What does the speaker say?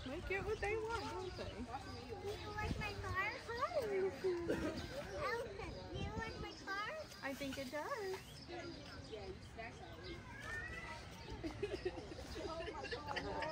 They get what they want, don't they? Do you like my car? Hi. Elephant, do you like my car? I think it does. Oh my God.